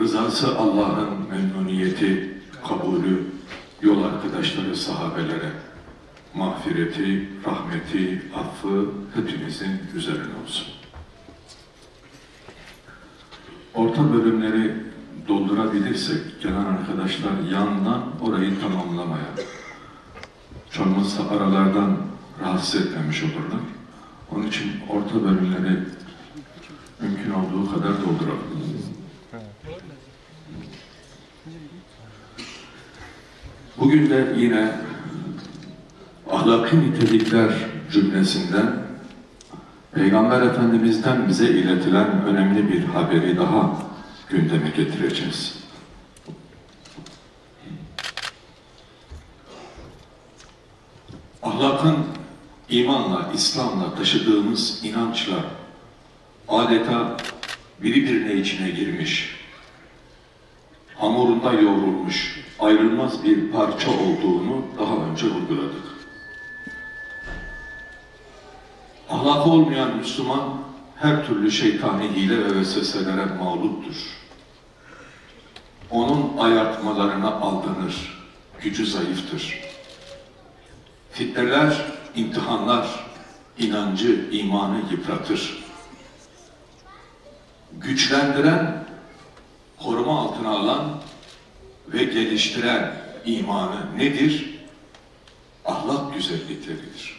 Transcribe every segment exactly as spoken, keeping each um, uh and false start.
rızası Allah'ın memnuniyeti, kabulü, yol arkadaşları sahabelere, mağfireti, rahmeti, affı hepimizin üzerine olsun. Orta bölümleri doldurabilirsek, gelen arkadaşlar yandan orayı tamamlamaya, çoğunlukla aralardan rahatsız etmemiş olurlar. Onun için orta bölümleri mümkün olduğu kadar dolduralım. Bugün de yine ahlaki nitelikler cümlesinden Peygamber Efendimiz'den bize iletilen önemli bir haberi daha gündeme getireceğiz. Ahlakın imanla, İslam'la taşıdığımız inançla adeta birbirine içine girmiş, hamurunda yoğrulmuş, ayrılmaz bir parça olduğunu daha önce vurguladık. Ahlakı olmayan Müslüman her türlü şeytani hile ve vesveselere mağluptur. Onun ayartmalarına aldanır, gücü zayıftır. Fitneler, imtihanlar, inancı, imanı yıpratır. Güçlendiren, koruma altına alan ve geliştiren imanı nedir? Ahlak güzellikleridir.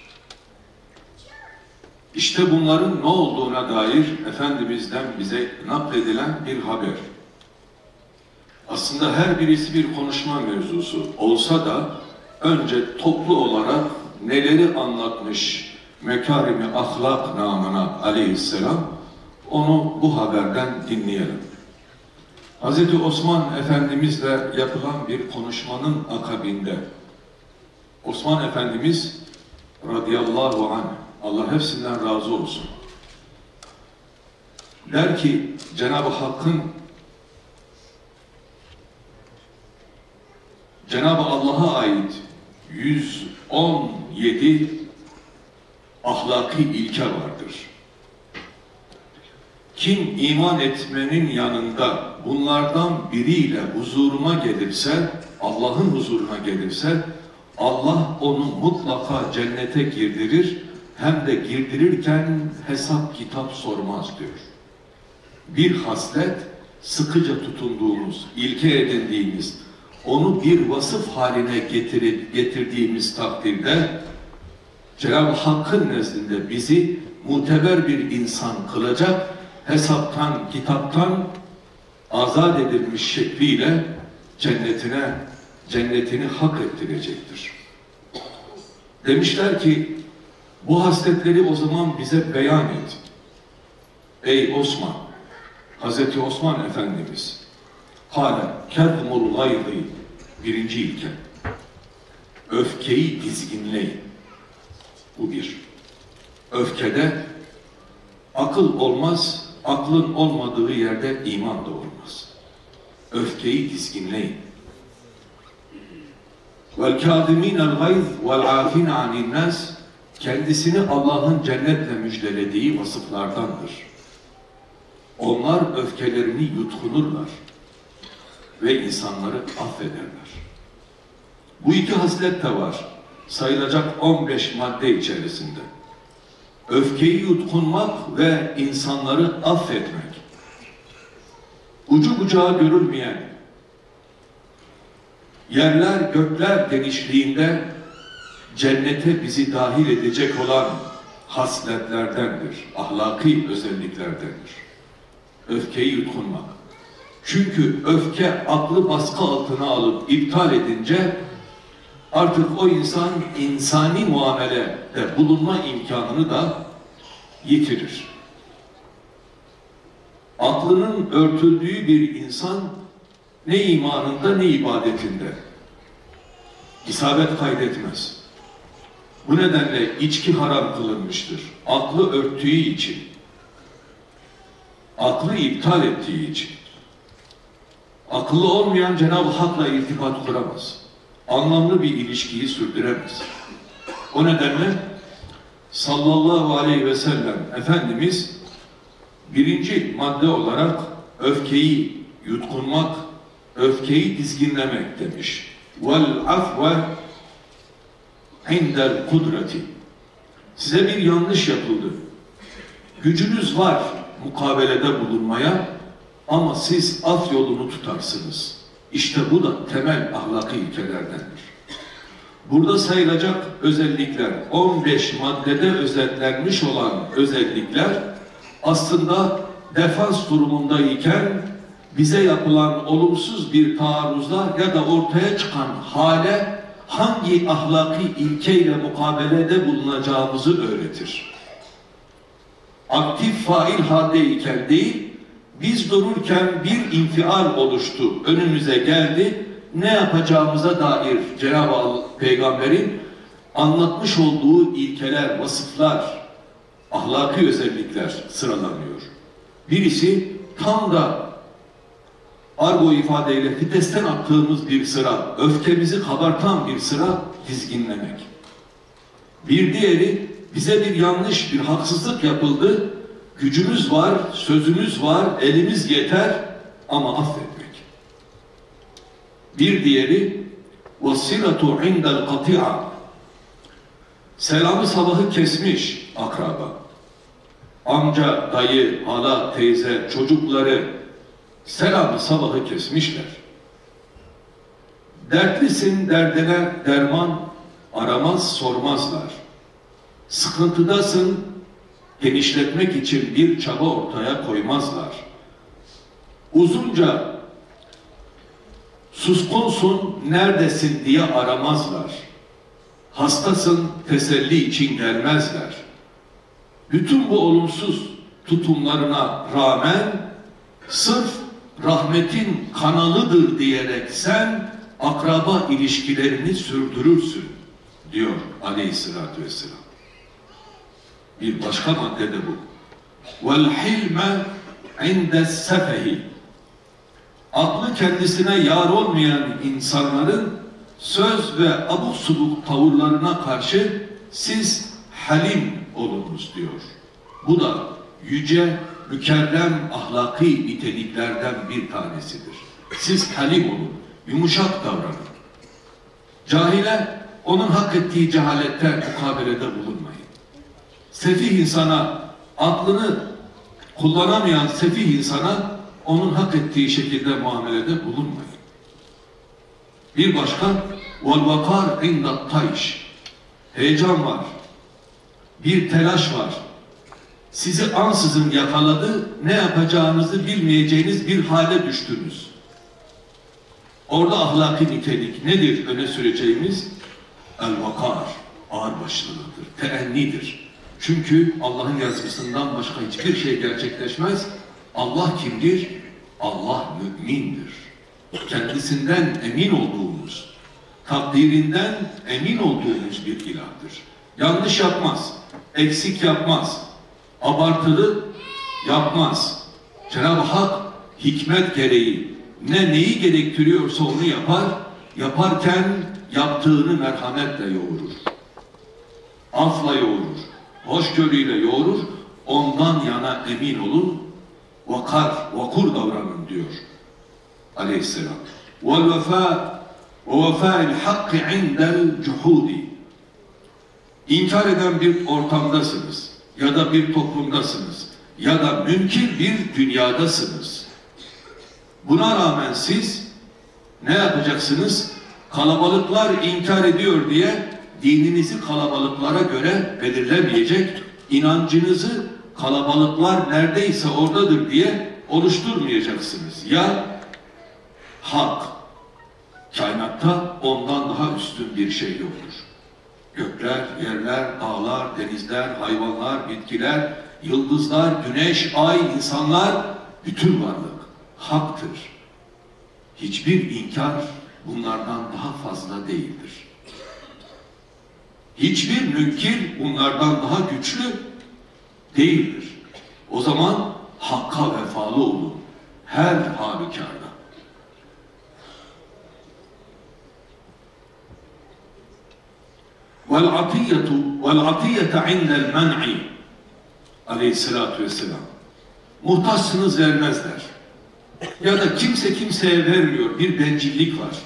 İşte bunların ne olduğuna dair Efendimiz'den bize nakledilen bir haber. Aslında her birisi bir konuşma mevzusu olsa da önce toplu olarak neleri anlatmış Mekarimi Ahlak namına aleyhisselam, onu bu haberden dinleyelim. Hazreti Osman Efendimizle yapılan bir konuşmanın akabinde Osman Efendimiz radıyallahu anh, Allah hepsinden razı olsun, der ki Cenab-ı Hakk'ın, Cenab-ı Allah'a ait yüz on yedi ahlaki ilke vardır. Kim iman etmenin yanında bunlardan biriyle huzuruma gelirse, Allah'ın huzuruna gelirse, Allah onu mutlaka cennete girdirir, hem de girdirirken hesap kitap sormaz diyor. Bir haslet, sıkıca tutunduğumuz, ilke edindiğimiz, onu bir vasıf haline getirip, getirdiğimiz takdirde Cenab-ı Hakk'ın nezdinde bizi muteber bir insan kılacak, hesaptan, kitaptan azat edilmiş şekliyle cennetine, cennetini hak ettirecektir. Demişler ki, bu hasletleri o zaman bize beyan et. Ey Osman, Hazreti Osman Efendimiz, hala kerhumul gaydı, birinci ilke, öfkeyi dizginleyin. Bu bir. Öfkede akıl olmaz, aklın olmadığı yerde iman da olmaz. Öfkeyi dizginleyin. Vel kâzimînel gayz vel âfîne anînnâs, kendisini Allah'ın cennetle müjdelediği vasıflardandır. Onlar öfkelerini yutkunurlar ve insanları affederler. Bu iki haslet de var, sayılacak on beş madde içerisinde. Öfkeyi yutkunmak ve insanları affetmek. Ucu bucağı görülmeyen, yerler gökler genişliğinde cennete bizi dahil edecek olan hasletlerdendir, ahlaki özelliklerdendir. Öfkeyi yutkunmak. Çünkü öfke aklı baskı altına alıp iptal edince artık o insan insani muamelede bulunma imkanını da yitirir. Aklının örtüldüğü bir insan ne imanında ne ibadetinde isabet kaydetmez. Bu nedenle içki haram kılınmıştır. Aklı örttüğü için, aklı iptal ettiği için. Akıllı olmayan Cenab-ı Hak'la irtibat kuramaz. Anlamlı bir ilişkiyi sürdüremez. O nedenle sallallahu aleyhi ve sellem Efendimiz birinci madde olarak öfkeyi yutkunmak, öfkeyi dizginlemek demiş. Vel afve indel kudreti. Size bir yanlış yapıldı. Gücünüz var mukabelede bulunmaya ama siz af yolunu tutarsınız. İşte bu da temel ahlaki ilkelerdendir. Burada sayılacak özellikler, on beş maddede özetlenmiş olan özellikler aslında defans durumundayken bize yapılan olumsuz bir taarruzla ya da ortaya çıkan hale hangi ahlaki ilkeyle mukabelede bulunacağımızı öğretir. Aktif fail haldeyken değil, biz dururken bir infial oluştu, önümüze geldi, ne yapacağımıza dair Cenab-ı Peygamber'in anlatmış olduğu ilkeler, vasıflar, ahlaki özellikler sıralanıyor. Birisi tam da argo ifadeyle fitesten attığımız bir sıra, öfkemizi kabartan bir sıra dizginlemek. Bir diğeri, bize bir yanlış, bir haksızlık yapıldı, gücümüz var, sözümüz var, elimiz yeter ama affetmek. Bir diğeri, وَالصِّلَةُ عِنْدَ الْقَطِعَةِ. Selamı sabahı kesmiş akraba. Amca, dayı, hala, teyze, çocukları selamı sabahı kesmişler. Dertlisin, derdine derman aramaz, sormazlar. Sıkıntıdasın, genişletmek için bir çaba ortaya koymazlar. Uzunca suskunsun, neredesin diye aramazlar. Hastasın, teselli için gelmezler. Bütün bu olumsuz tutumlarına rağmen sırf rahmetin kanalıdır diyerek sen akraba ilişkilerini sürdürürsün diyor Aleyhisselatü Vesselam. Bir başka madde de bu. وَالْحِلْمَ عِنْدَ السَّفَهِ. Aklı kendisine yar olmayan insanların söz ve abuk subuk tavırlarına karşı siz halim olunuz diyor. Bu da yüce, mükerrem ahlaki niteliklerden bir tanesidir. Siz halim olun, yumuşak davranın. Cahile onun hak ettiği cehaletten mukabelede bulunmayın. Sefih insana, aklını kullanamayan sefih insana onun hak ettiği şekilde muamelede bulunmayın. Bir başka, وَالْوَقَارْ عِنْدَ الطَّيْشِ. Heyecan var, bir telaş var. Sizi ansızın yakaladı, ne yapacağınızı bilmeyeceğiniz bir hale düştünüz. Orada ahlaki nitelik nedir öne süreceğimiz? El-vakar, ağırbaşlılıktır, teennidir. Çünkü Allah'ın yazgısından başka hiçbir şey gerçekleşmez. Allah kimdir? Allah mümindir. Kendisinden emin olduğumuz, takdirinden emin olduğumuz bir ilahdır. Yanlış yapmaz, eksik yapmaz, abartılı yapmaz. Cenab-ı Hak hikmet gereği ne neyi gerektiriyorsa onu yapar, yaparken yaptığını merhametle yoğurur. Afla yoğurur, hoşgörüyle yoğurur, ondan yana emin olun, vakar, vakur davranın diyor Aleyhisselam. وَالْوَفَاءِ وَوَفَاءِ الْحَقِّ عِنْدَ الْجُحُودِ. İnkar eden bir ortamdasınız, ya da bir toplumdasınız, ya da mümkün bir dünyadasınız. Buna rağmen siz ne yapacaksınız? Kalabalıklar inkar ediyor diye dininizi kalabalıklara göre belirlemeyecek, inancınızı kalabalıklar neredeyse oradadır diye oluşturmayacaksınız. Ya hak, kainatta ondan daha üstün bir şey yoktur. Gökler, yerler, dağlar, denizler, hayvanlar, bitkiler, yıldızlar, güneş, ay, insanlar, bütün varlık haktır. Hiçbir inkar bunlardan daha fazla değildir. Hiçbir münkir bunlardan daha güçlü değildir. O zaman hakka vefalı olun her halükarda. وَالْعَطِيَّةُ وَالْعَطِيَّةَ عِنْدَ الْمَنْعِ. Aleyhisselatü Vesselam. Muhtaçsınız vermezler. Ya da kimse kimseye vermiyor, bir bencillik var.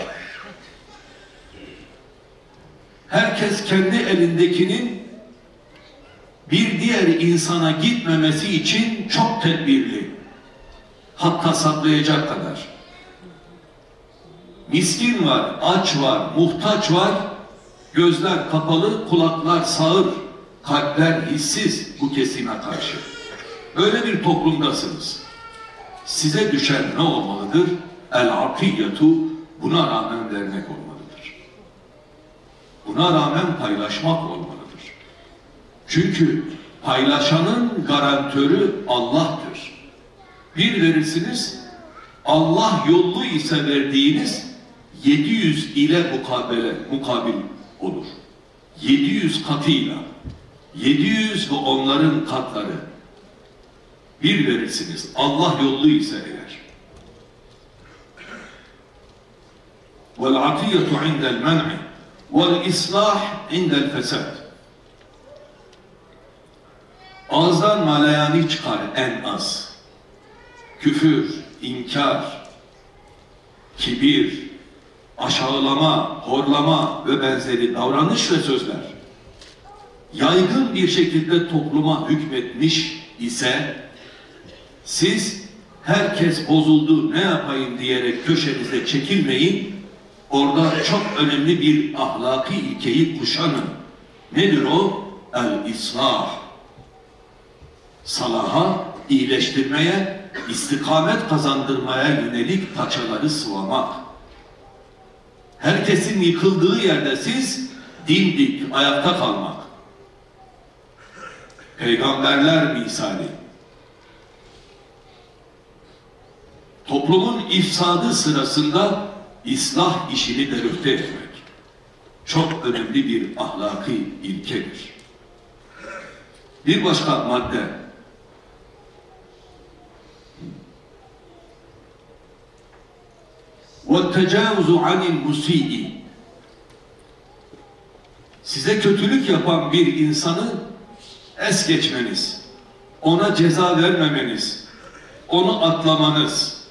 Herkes kendi elindekinin bir diğer insana gitmemesi için çok tedbirli. Hatta saklayacak kadar. Miskin var, aç var, muhtaç var, gözler kapalı, kulaklar sağır, kalpler hissiz bu kesime karşı. Böyle bir toplumdasınız. Size düşen ne olmalıdır? El-atiyetu, buna rağmen vermek olmalıdır. Buna rağmen paylaşmak olmalıdır. Çünkü paylaşanın garantörü Allah'tır. Bir verirsiniz, Allah yollu ise verdiğiniz yedi yüz ile mukabele, mukabil olur. yedi yüz katıyla, yedi yüz ve onların katları bir verirsiniz. Allah yollu ise eğer. وَالْعَطِيَّةُ عِنْدَ الْمَنْعِ وَالْإِصْلَاحِ عِنْدَ الْفَسَادِ. Ağızdan malayani çıkar en az. Küfür, inkar, kibir, aşağılama, horlama ve benzeri davranış ve sözler yaygın bir şekilde topluma hükmetmiş ise siz herkes bozuldu ne yapayım diyerek köşenize çekilmeyin. Orada çok önemli bir ahlaki ilkeyi kuşanın. Nedir o? El-islah. Salaha, iyileştirmeye, istikamet kazandırmaya yönelik paçaları sıvamak. Herkesin yıkıldığı yerde siz dimdik ayakta kalmak. Peygamberler misali. Toplumun ifsadı sırasında islah işini de rühte etmek. Çok önemli bir ahlaki ilkedir. Bir başka madde. وَالتَّجَاوُزُ عَنِ الْمُسِيءِ. Size kötülük yapan bir insanı es geçmeniz, ona ceza vermemeniz, onu atlamanız,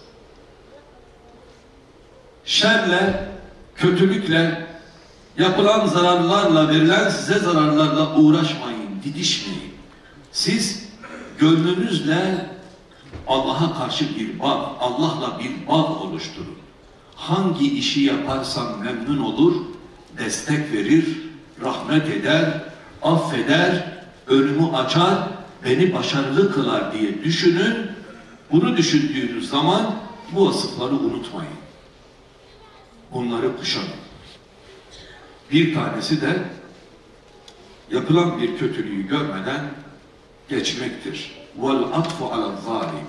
şerle, kötülükle, yapılan zararlarla, verilen size zararlarla uğraşmayın, didişmeyin. Siz gönlünüzle Allah'a karşı bir bağ, Allah'la bir bağ oluşturun. Hangi işi yaparsam memnun olur, destek verir, rahmet eder, affeder, önümü açar, beni başarılı kılar diye düşünün. Bunu düşündüğünüz zaman bu vasıfları unutmayın. Bunları kuşanın. Bir tanesi de yapılan bir kötülüğü görmeden geçmektir. وَالْعَطْفُ عَلَى الظَّالِمِ.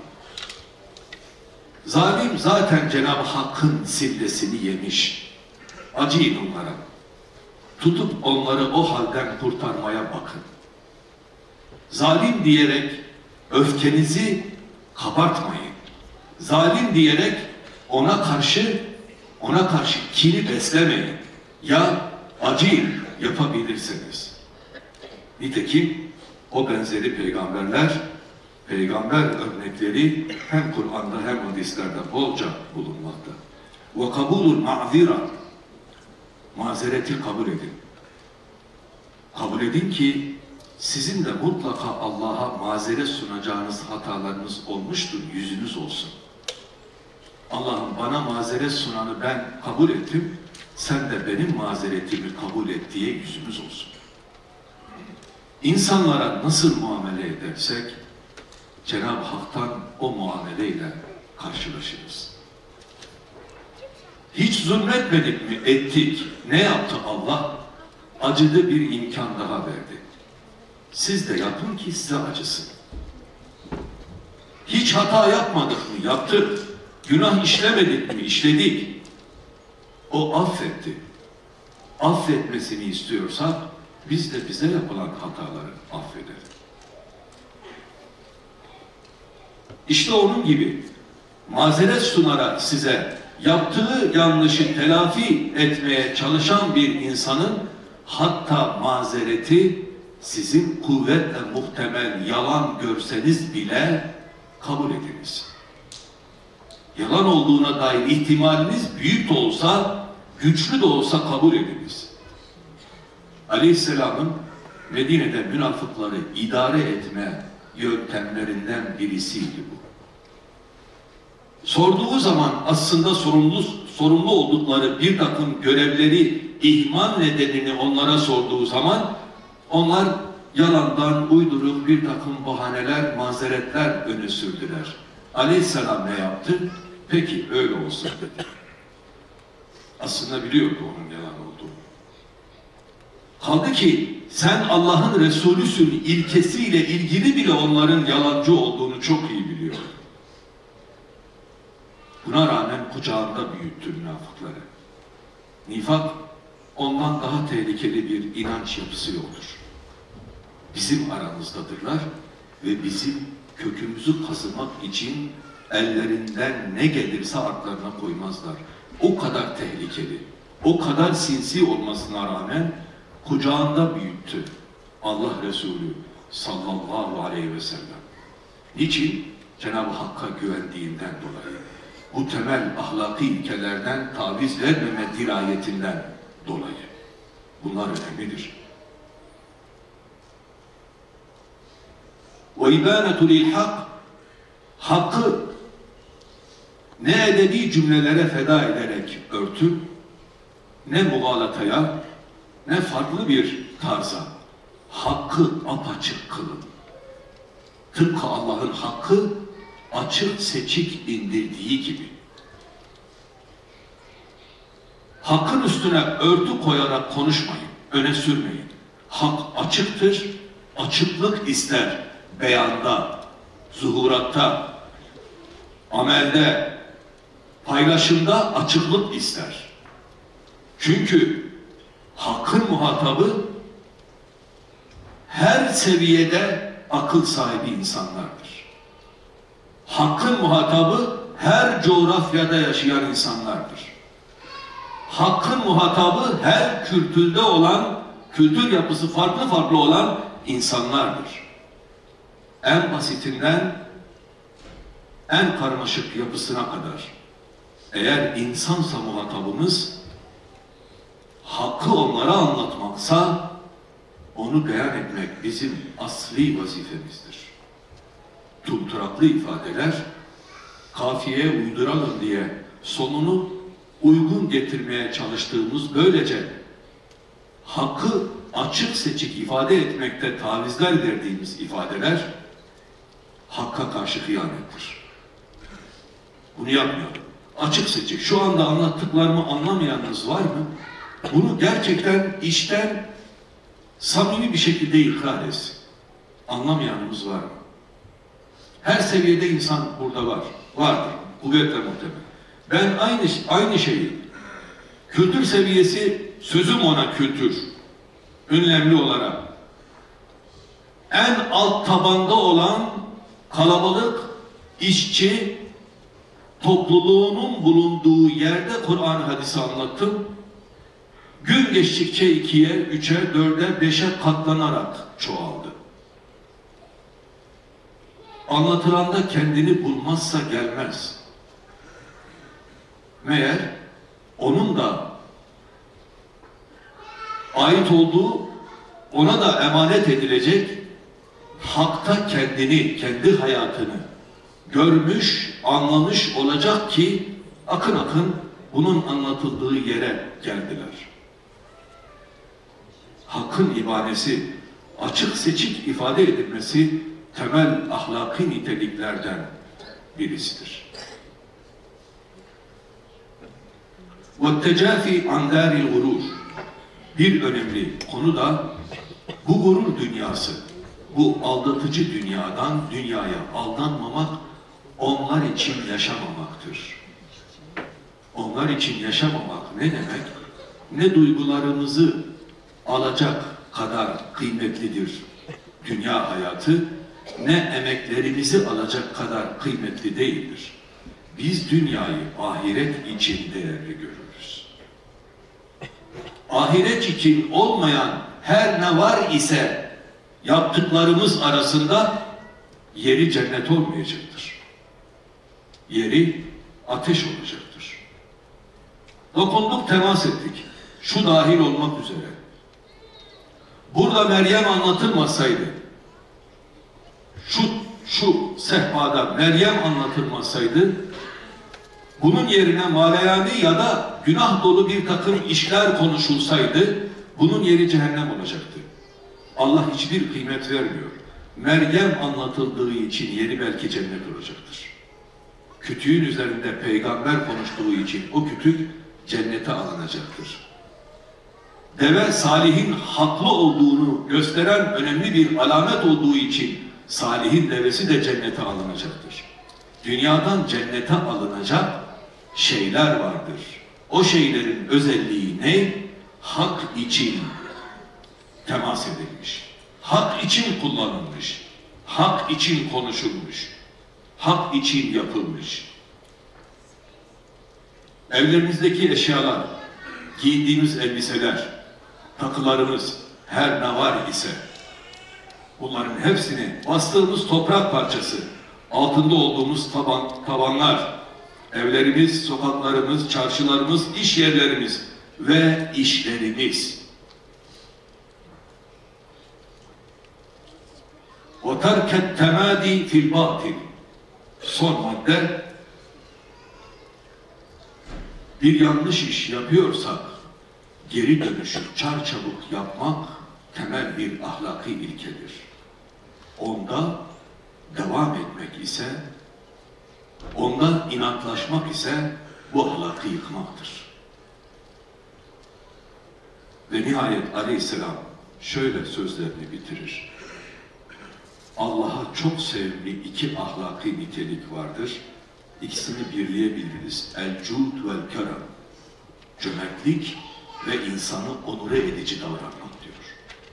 Zalim zaten Cenab-ı Hakk'ın sillesini yemiş. Acıyın onlara. Tutup onları o halden kurtarmaya bakın. Zalim diyerek öfkenizi kabartmayın. Zalim diyerek ona karşı ona karşı kini beslemeyin. Ya acıyın yapabilirsiniz. Nitekim o benzeri peygamberler, peygamber örnekleri hem Kur'an'da hem hadislerde bolca bulunmakta. Ve kabulul ma'zira. Mazereti kabul edin. Kabul edin ki sizin de mutlaka Allah'a mazeret sunacağınız hatalarınız olmuştur, yüzünüz olsun. Allah'ım bana mazeret sunanı ben kabul ettim, sen de benim mazeretimi kabul et diye yüzümüz olsun. İnsanlara nasıl muamele edersek, Cenab-ı Hak'tan o muameleyle karşılaşırız. Hiç zulmetmedik mi? Ettik. Ne yaptı Allah? Acıdı bir imkan daha verdi. Siz de yapın ki size acısın. Hiç hata yapmadık mı? Yaptık. Günah işlemedik mi? İşledik. O affetti. Affetmesini istiyorsak biz de bize yapılan hataları affedelim. İşte onun gibi mazeret sunarak size yaptığı yanlışı telafi etmeye çalışan bir insanın hatta mazereti sizin kuvvetle muhtemel yalan görseniz bile kabul ediniz. yalan olduğuna dair ihtimaliniz büyük de olsa, güçlü de olsa kabul ediniz. Aleyhisselam'ın Medine'de münafıkları idare etme yöntemlerinden birisiydi bu. Sorduğu zaman aslında sorumlu, sorumlu oldukları bir takım görevleri ihmal nedenini onlara sorduğu zaman onlar yalandan uyduruk bir takım bahaneler, mazeretler öne sürdüler. Aleyhisselam ne yaptı? Peki öyle olsun dedi. Aslında biliyordu onun yalan olduğunu. Kaldı ki sen Allah'ın Resulüsün ilkesiyle ilgili bile onların yalancı olduğunu çok iyi biliyor. Buna rağmen kucağında büyüttü münafıkları. Nifak ondan daha tehlikeli bir inanç yapısı yoktur. Bizim aramızdadırlar ve bizim kökümüzü kazımak için ellerinden ne gelirse artlarına koymazlar. O kadar tehlikeli, o kadar sinsi olmasına rağmen kucağında büyüttü Allah Resulü sallallahu aleyhi ve sellem. Niçin? Cenab-ı Hakk'a güvendiğinden dolayı. Bu temel ahlaki ilkelerden taviz vermeme dirayetinden dolayı. Bunlar önemlidir. وَاِبَانَةُ لِلْحَقِّ Hakkı ne edebi cümlelere feda ederek örtün, ne muğalataya, ne farklı bir tarza. Hakkı apaçık kılın. Tıpkı Allah'ın hakkı açık seçik indirdiği gibi. Hakkın üstüne örtü koyarak konuşmayın, öne sürmeyin. Hak açıktır, açıklık ister beyanda, zuhuratta, amelde, paylaşımda açıklık ister. Çünkü hakkın muhatabı her seviyede akıl sahibi insanlardır. Hakkın muhatabı her coğrafyada yaşayan insanlardır. Hakkın muhatabı her kültürde olan, kültür yapısı farklı farklı olan insanlardır. En basitinden en karmaşık yapısına kadar. Eğer insansa muhatabımız, hakkı onlara anlatmaksa, onu beyan etmek bizim asli vazifemizdir. Tulturaklı ifadeler, kafiyeye uyduralım diye sonunu uygun getirmeye çalıştığımız, böylece hakkı açık seçik ifade etmekte tavizler verdiğimiz ifadeler, hakka karşı hıyanettir. Bunu yapmayalım. Açık seçik. Şu anda anlattıklarımı anlamayanınız var mı? Bunu gerçekten içten samimi bir şekilde ikrar etsin. Anlamayanımız var mı? Her seviyede insan burada var. Vardır. Kuvvetle muhtemel. Ben aynı, aynı şeyi, kültür seviyesi, sözüm ona kültür, önemli olarak, en alt tabanda olan kalabalık, işçi topluluğunun bulunduğu yerde Kur'an hadisi anlattım. Gün geçtikçe ikiye, üçe, dörde, beşe katlanarak çoğaldı. Anlatılanda kendini bulmazsa gelmez. Meğer onun da ait olduğu, ona da emanet edilecek hakta kendini, kendi hayatını görmüş, anlamış olacak ki akın akın bunun anlatıldığı yere geldiler. Hakkın ibanesi, açık seçik ifade edilmesi temel ahlaki niteliklerden birisidir. وَالتَّجَافِ عَنْ دَارِ الْغُرُورِ Bir önemli konu da bu gurur dünyası, bu aldatıcı dünyadan dünyaya aldanmamak, onlar için yaşamamaktır. Onlar için yaşamamak ne demek? Ne duygularımızı alacak kadar kıymetlidir dünya hayatı, ne emeklerimizi alacak kadar kıymetli değildir. Biz dünyayı ahiret için değerli görürüz. Ahiret için olmayan her ne var ise yaptıklarımız arasında yeri cennet olmayacaktır. Yeri ateş olacaktır. Dokunduk, temas ettik. Şu dahil olmak üzere. Burada Meryem anlatılmasaydı, şu, şu sehpada Meryem anlatılmasaydı, bunun yerine maleyani ya da günah dolu bir takım işler konuşulsaydı, bunun yeri cehennem olacaktı. Allah hiçbir kıymet vermiyor. Meryem anlatıldığı için yeri belki cennet olacaktır. Kütüğün üzerinde peygamber konuştuğu için o kütük cennete alınacaktır. Deve Salih'in haklı olduğunu gösteren önemli bir alamet olduğu için Salih'in devesi de cennete alınacaktır. Dünyadan cennete alınacak şeyler vardır. O şeylerin özelliği ne? Hak için temas edilmiş. Hak için kullanılmış. Hak için konuşulmuş. Hak için yapılmış. Evlerimizdeki eşyalar, giydiğimiz elbiseler, takılarımız, her ne var ise bunların hepsini bastığımız toprak parçası, altında olduğumuz taban, tabanlar, evlerimiz, sokaklarımız, çarşılarımız, iş yerlerimiz ve işlerimiz. وَتَرْكَ التَّمَادِ فِي الْبَاطِلِ Son madde, bir yanlış iş yapıyorsak geri dönüşü çarçabuk yapmak temel bir ahlaki ilkedir. Onda devam etmek ise, onda inatlaşmak ise bu ahlakı yıkmaktır. Ve nihayet Aleyhisselam şöyle sözlerini bitirir. Allah'a çok sevimli iki ahlaki nitelik vardır. İkisini birleyebiliriz. El-cud vel-kerem. Cömertlik ve insanı onure edici davranmak diyor.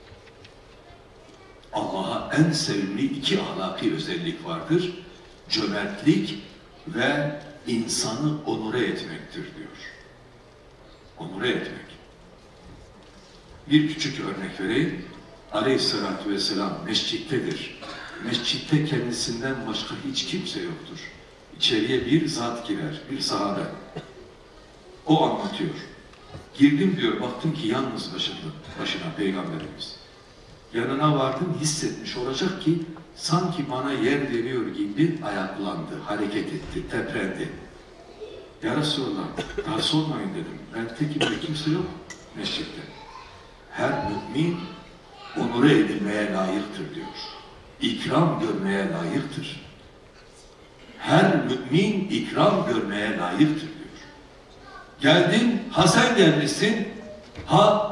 Allah'a en sevimli iki ahlaki özellik vardır. Cömertlik ve insanı onure etmektir diyor. Onure etmek. Bir küçük örnek vereyim. Aleyhisselatü vesselam mescittedir. Mescitte kendisinden başka hiç kimse yoktur. İçeriye bir zat girer, bir sahabe. O anlatıyor. Girdim diyor, baktım ki yalnız başına, başına Peygamberimiz. Yanına vardım, hissetmiş olacak ki sanki bana yer veriyor gibi ayaklandı, hareket etti, teprendi. Ya Resulallah, daha sormayın dedim. Ben tekim ve kimse yok mescitte. Her mümin onure edilmeye layıktır diyor. İkram görmeye layıktır. Her mümin ikram görmeye layıktır diyor. Geldin, ha sen gelmişsin, ha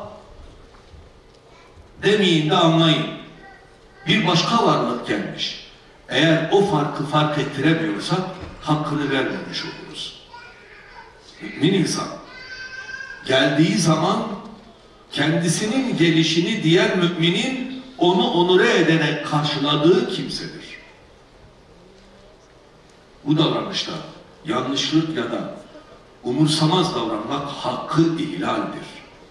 demeyin de anlayın. Bir başka varlık gelmiş. Eğer o farkı fark ettiremiyorsak hakkını vermemiş oluruz. Mümin insan geldiği zaman kendisinin gelişini diğer müminin onu onure ederek karşıladığı kimsedir. Bu davranışta yanlışlık ya da umursamaz davranmak hakkı ihlaldir.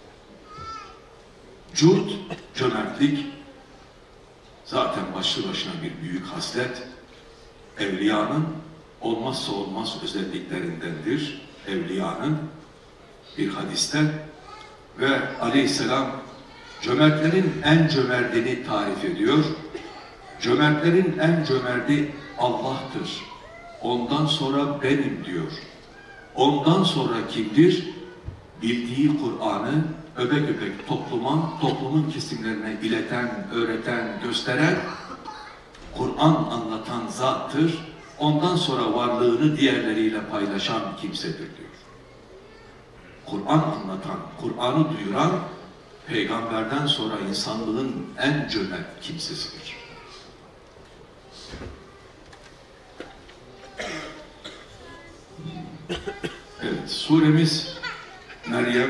Cud, cömertlik zaten başlı başına bir büyük haslet. Evliyanın olmazsa olmaz özelliklerindendir. Evliyanın bir hadiste ve Aleyhisselam cömertlerin en cömertini tarif ediyor. Cömertlerin en cömerti Allah'tır. Ondan sonra benim diyor. Ondan sonra kimdir? Bildiği Kur'an'ı öbek öbek topluma, toplumun kesimlerine ileten, öğreten, gösteren, Kur'an anlatan zattır. Ondan sonra varlığını diğerleriyle paylaşan kimsedir diyor. Kur'an anlatan, Kur'an'ı duyuran, peygamberden sonra insanlığın en cömert kimsesidir. Evet, suremiz Meryem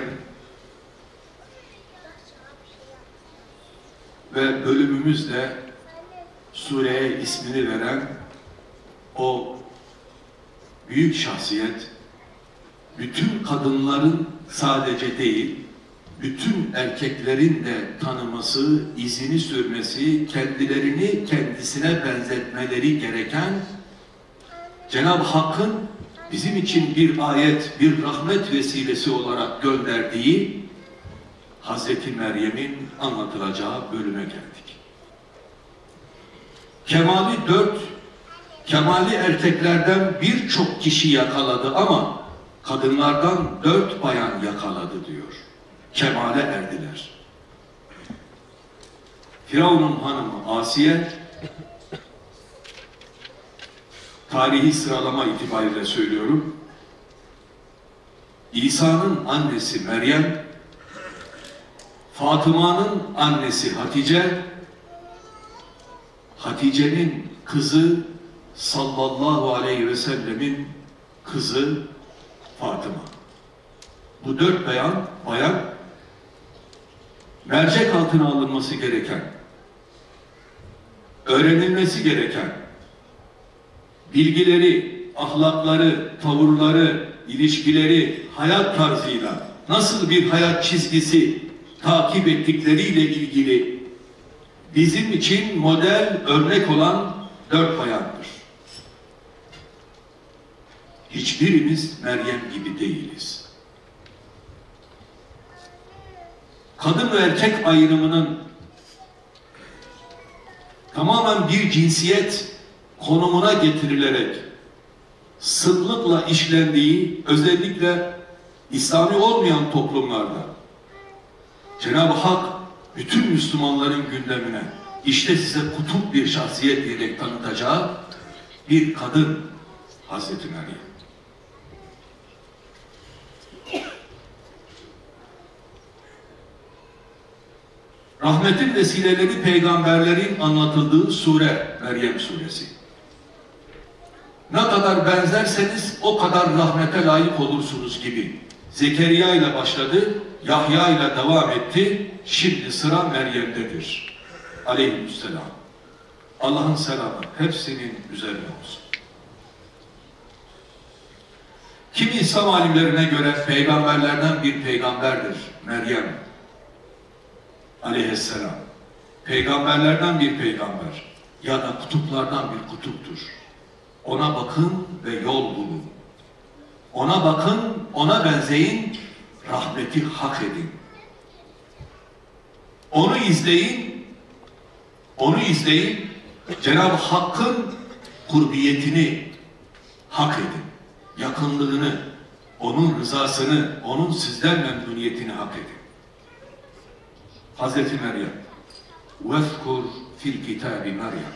ve bölümümüz de sureye ismini veren o büyük şahsiyet, bütün kadınların sadece değil, bütün erkeklerin de tanıması, izini sürmesi, kendilerini kendisine benzetmeleri gereken Cenab-ı Hakk'ın bizim için bir ayet, bir rahmet vesilesi olarak gönderdiği Hazreti Meryem'in anlatılacağı bölüme geldik. Kemali dört, kemali erkeklerden birçok kişi yakaladı ama kadınlardan dört bayan yakaladı diyor. Kemale erdiler. Firavun'un hanımı Asiye, tarihi sıralama itibariyle söylüyorum, İsa'nın annesi Meryem, Fatıma'nın annesi Hatice, Hatice'nin kızı sallallahu aleyhi ve sellemin kızı Fatıma. Bu dört bayan, bayan mercek altına alınması gereken, öğrenilmesi gereken bilgileri, ahlakları, tavırları, ilişkileri, hayat tarzıyla nasıl bir hayat çizgisi takip ettikleriyle ilgili bizim için model, örnek olan dört bayandır. Hiçbirimiz Meryem gibi değiliz. Kadın ve erkek ayrımının tamamen bir cinsiyet konumuna getirilerek sıklıkla işlendiği, özellikle İslami olmayan toplumlarda Cenab-ı Hak bütün Müslümanların gündemine işte size kutup bir şahsiyet diyerek tanıtacağı bir kadın Hazreti Meryem. Rahmetin vesileleri peygamberlerin anlatıldığı sure Meryem suresi. Ne kadar benzerseniz o kadar rahmete layık olursunuz gibi. Zekeriya ile başladı, Yahya ile devam etti, şimdi sıra Meryem'dedir. Aleyhisselam. Allah'ın selamı hepsinin üzerine olsun. Kimi İslam alimlerine göre peygamberlerden bir peygamberdir Meryem Aleyhisselam. Peygamberlerden bir peygamber ya da kutuplardan bir kutuptur. Ona bakın ve yol bulun. Ona bakın, ona benzeyin, rahmeti hak edin. Onu izleyin, onu izleyin, Cenab-ı Hakk'ın kurbiyetini hak edin. Yakınlığını, onun rızasını, onun sizden memnuniyetini hak edin. Hazreti Meryem, وَذْكُرْ فِي الْكِتَابِ Meryem.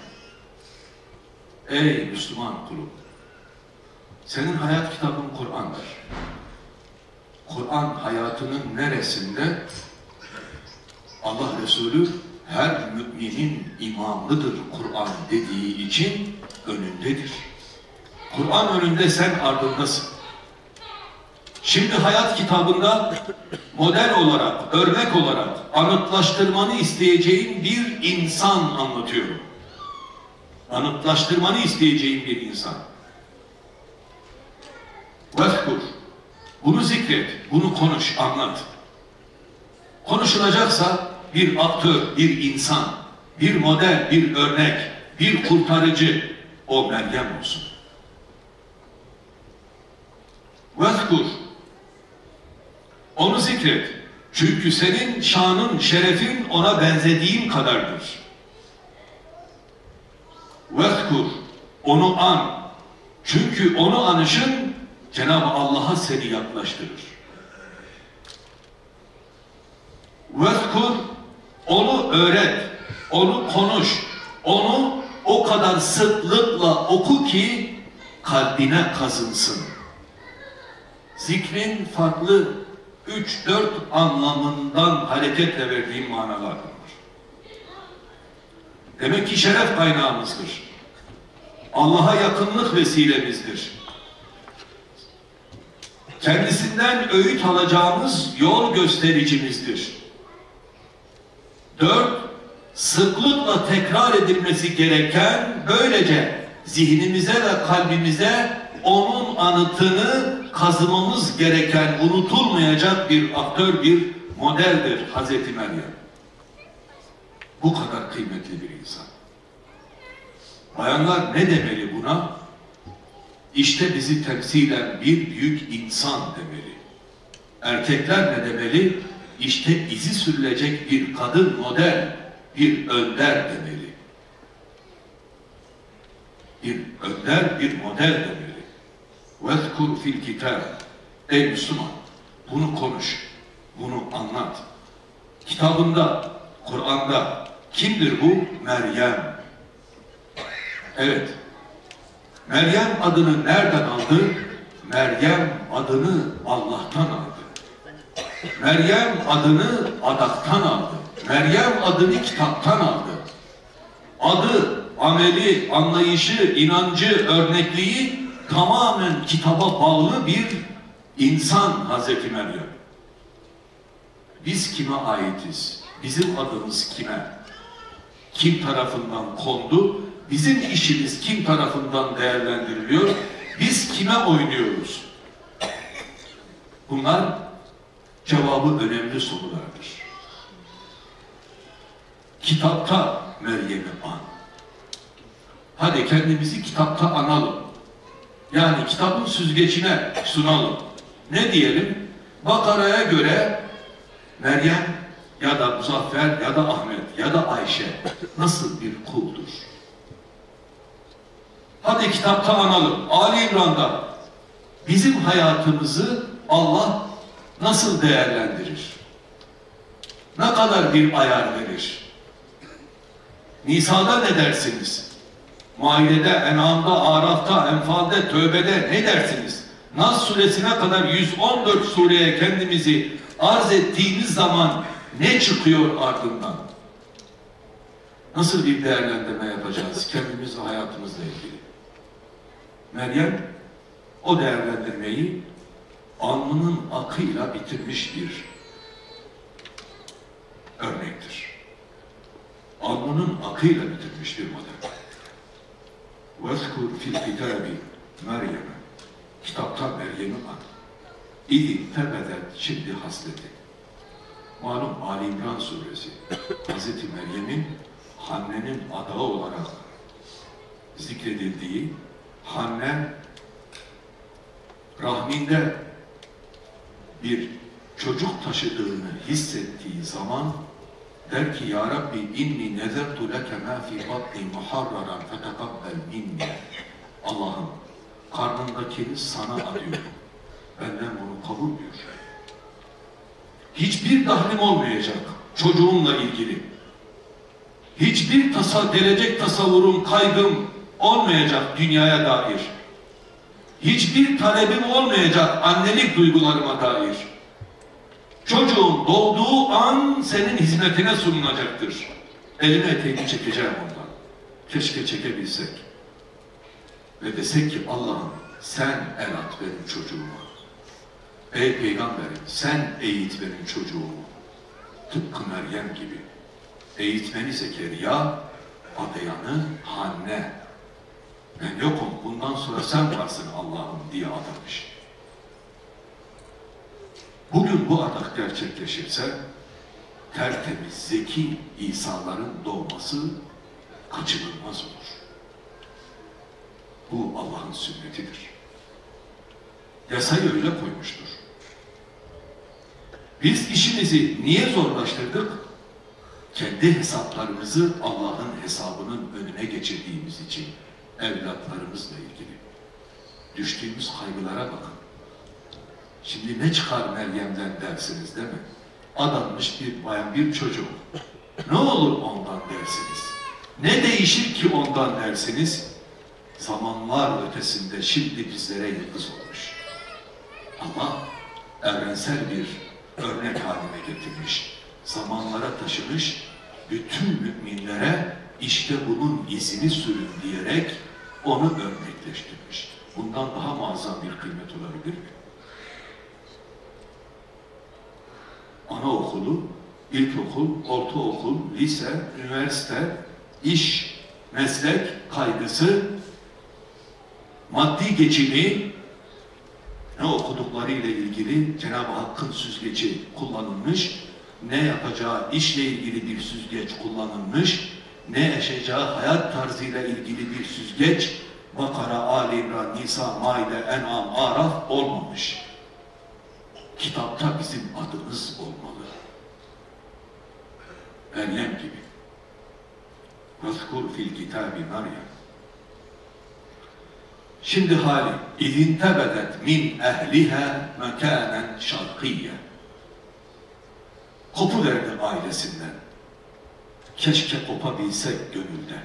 Ey Müslüman kulum, senin hayat kitabın Kur'an'dır. Kur'an hayatının neresinde? Allah Resulü her müminin imamıdır Kur'an dediği için önündedir. Kur'an önünde, sen ardındasın. Şimdi hayat kitabında model olarak, örnek olarak anıtlaştırmanı isteyeceğim bir insan anlatıyorum. Anıtlaştırmanı isteyeceğim bir insan. Vezkur. Bunu zikret, bunu konuş, anlat. Konuşulacaksa bir aktör, bir insan, bir model, bir örnek, bir kurtarıcı, o Meryem olsun. Vezkur. Onu zikret. Çünkü senin şanın, şerefin ona benzediğin kadardır. Vezkur. Onu an. Çünkü onu anışın Cenab-ı Allah'a seni yaklaştırır. Vezkur. Onu öğret. Onu konuş. Onu o kadar sıklıkla oku ki kalbine kazınsın. Zikrin farklı üç dört anlamından hareketle verdiğim manalar var. Demek ki şeref kaynağımızdır. Allah'a yakınlık vesilemizdir. Kendisinden öğüt alacağımız yol göstericimizdir. Dört, sıklıkla tekrar edilmesi gereken, böylece zihnimize ve kalbimize onun anıtını kazımamız gereken, unutulmayacak bir aktör, bir modeldir Hazreti Meryem. Bu kadar kıymetli bir insan. Bayanlar ne demeli buna? İşte bizi temsilen bir büyük insan demeli. Erkekler ne demeli? İşte izi sürülecek bir kadın model, bir önder demeli. Bir önder, bir model demeli. وَذْكُرْ فِي الْكِتَابِ Ey Müslüman, bunu konuş, bunu anlat. Kitabında, Kur'an'da kimdir bu? Meryem. Evet. Meryem adını nereden aldı? Meryem adını Allah'tan aldı. Meryem adını adaktan aldı. Meryem adını kitaptan aldı. Adı, ameli, anlayışı, inancı, örnekliği tamamen kitaba bağlı bir insan Hazreti Meryem. Biz kime aitiz? Bizim adımız kime? Kim tarafından kondu? Bizim işimiz kim tarafından değerlendiriliyor? Biz kime oynuyoruz? Bunlar cevabı önemli sorulardır. Kitapta Meryem'i an. Hadi kendimizi kitapta analım. Yani kitabın süzgecine sunalım. Ne diyelim? Bakara'ya göre Meryem ya da Muzaffer ya da Ahmet ya da Ayşe nasıl bir kuldur? Hadi kitapta analım. Ali İmran'da bizim hayatımızı Allah nasıl değerlendirir? Ne kadar bir ayar verir? Nisa'da ne dersiniz? Maide'de, En'am'da, Araf'ta, Enfal'de, Tövbe'de ne dersiniz? Nas suresine kadar yüz on dört sureye kendimizi arz ettiğimiz zaman ne çıkıyor ardından? Nasıl bir değerlendirme yapacağız kendimiz ve hayatımızla ilgili? Meryem o değerlendirmeyi alnının akıyla bitirmiş bir örnektir. Alnının akıyla bitirmiş bir model. وَذْكُرْ فِي الْكِتَابِ Meryem'e Kitapta Meryem'i an. İdi tebedet şimdi hasleti. Malum Ali İmran suresi Hazreti Meryem'in Hanne'nin adağı olarak zikredildiği, Hanne rahminde bir çocuk taşıdığını hissettiği zaman der ki Ya Rabbi inni nezertu leke ma fi batni muharraran fetekabbel minni. Allah'ım karnındakini sana adıyorum. Benden bunu kabul buyur. Hiçbir dahlim olmayacak çocuğumla ilgili. Hiçbir tasa, gelecek tasavvurum, kaygım olmayacak dünyaya dair. Hiçbir talebim olmayacak annelik duygularıma dair. Çocuğun doğduğu an senin hizmetine sunulacaktır. Elime eteğini çekeceğim ondan. Keşke çekebilsek. Ve desek ki Allah'ım sen el at benim çocuğuma. Ey Peygamberim sen eğit benim çocuğumu. Tıpkı Meryem gibi. Eğitmeni Zekeriya, adayanı Hanne. Ben yokum bundan sonra sen varsın Allah'ım diye adamış. Bugün bu adak gerçekleşirse tertemiz, zeki İsa'ların doğması kaçınılmaz olur. Bu Allah'ın sünnetidir. Yasayı öyle koymuştur. Biz işimizi niye zorlaştırdık? Kendi hesaplarımızı Allah'ın hesabının önüne geçirdiğimiz için evlatlarımızla ilgili. Düştüğümüz kaygılara bakın. Şimdi ne çıkar Meryem'den dersiniz değil mi? Adanmış bir bayan, bir çocuk. Ne olur ondan dersiniz? Ne değişir ki ondan dersiniz? Zamanlar ötesinde şimdi bizlere yıldız olmuş. Ama evrensel bir örnek haline getirmiş. Zamanlara taşımış, bütün müminlere işte bunun izini sürün diyerek onu örnekleştirmiş. Bundan daha muazzam bir kıymet olabilir mi? Anaokulu, ilkokul, ortaokul, lise, üniversite, iş, meslek kaygısı, maddi geçimi, ne okuduklarıyla ilgili Cenab-ı Hakk'ın süzgeci kullanılmış, ne yapacağı işle ilgili bir süzgeç kullanılmış, ne yaşayacağı hayat tarzıyla ilgili bir süzgeç Bakara, Ali İmran, Nisa, Maide, En'am, Araf olmamış. Kitapta bizim adımız olmalı. Meryem gibi. Vazkur fil kitabi Meryem. Şimdi hali izin tebedet min ehliha mekanen şarkiyye. Kopuverdi ailesinden. Keşke kopabilsek gönülde.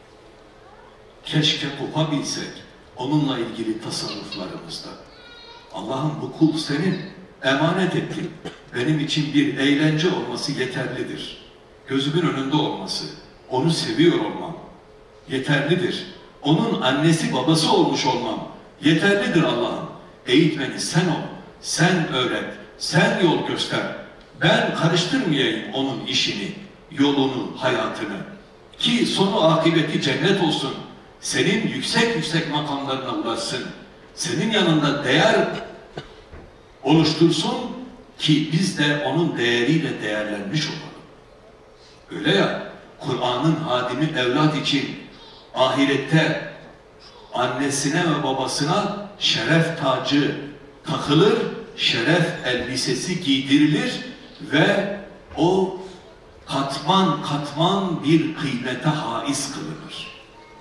Keşke kopabilsek onunla ilgili tasarruflarımızda. Allah'ım bu kul senin, emanet ettin. Benim için bir eğlence olması yeterlidir. Gözümün önünde olması, onu seviyor olmam yeterlidir. Onun annesi babası olmuş olmam yeterlidir Allah'ım. Eğitmeni sen ol, sen öğret, sen yol göster. Ben karıştırmayayım onun işini, yolunu, hayatını. Ki sonu akıbeti cennet olsun. Senin yüksek yüksek makamlarına ulaşsın. Senin yanında değer oluştursun ki biz de onun değeriyle değerlenmiş olalım. Öyle ya, Kur'an'ın hadimi evlat için ahirette annesine ve babasına şeref tacı takılır, şeref elbisesi giydirilir ve o katman katman bir kıymete haiz kılınır.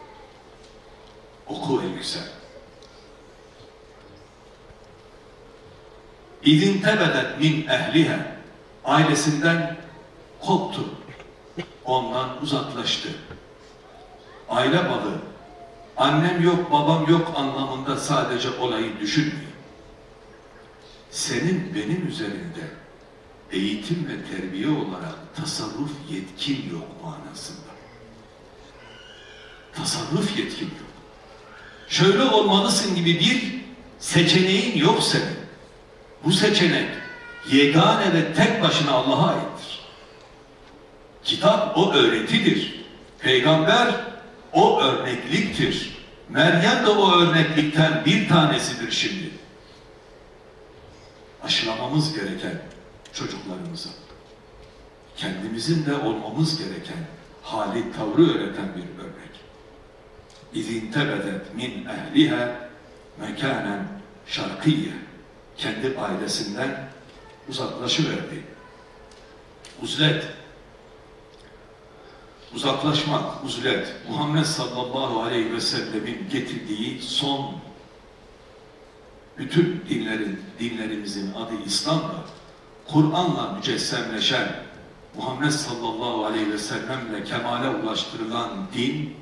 Oku ey güzel. İzin tebedet min ehliha, ailesinden koptu, ondan uzaklaştı. Aile bağı, annem yok, babam yok anlamında sadece olayı düşünmüyor. Senin benim üzerinde eğitim ve terbiye olarak tasarruf yetkin yok manasında. Tasarruf yetkin yok. Şöyle olmalısın gibi bir seçeneğin yok senin. Bu seçenek yegane ve tek başına Allah'a aittir. Kitap o öğretidir. Peygamber o örnekliktir. Meryem de o örneklikten bir tanesidir şimdi. Aşılamamız gereken çocuklarımıza, kendimizin de olmamız gereken hali, tavrı öğreten bir örnek. İzin tebedet min ehliha mekanen şarkiyye. Kendi ailesinden uzaklaşıverdi. Uzlet. Uzaklaşmak, uzlet. Muhammed sallallahu aleyhi ve sellemin getirdiği son bütün dinlerin, dinlerimizin adı İslam'da Kur'an'la mücessemleşen, Muhammed sallallahu aleyhi ve sellemle kemale ulaştırılan din,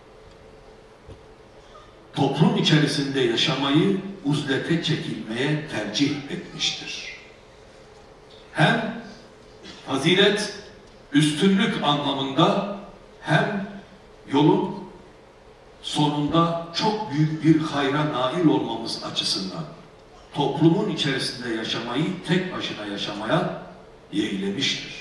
toplum içerisinde yaşamayı uzlete çekilmeye tercih etmiştir. Hem fazilet, üstünlük anlamında hem yolun sonunda çok büyük bir hayra nail olmamız açısından toplumun içerisinde yaşamayı tek başına yaşamaya yeğlemiştir.